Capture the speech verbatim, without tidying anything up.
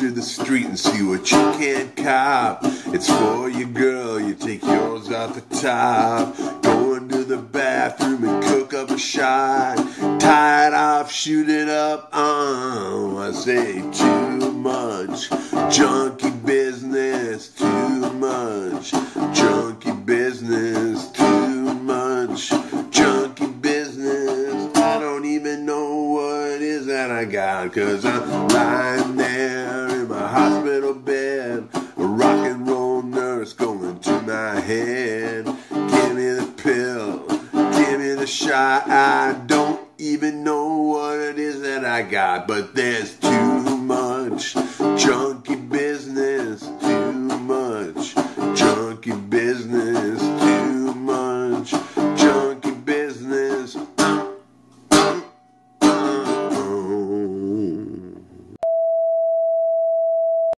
to the street and see what you can cop. It's for your girl, you take yours off the top. Going to the bathroom and cook up a shot. Tie it off, shoot it up, oh, I say too much. Junkie business, too much. Junkie business, too much. Junkie business, I don't even know what it is that I got. Cause I'm lying there in my hospital bed, a rock and roll nurse going to my head. Give me the pill, give me the shot. I don't even know what it is that I got, but there's too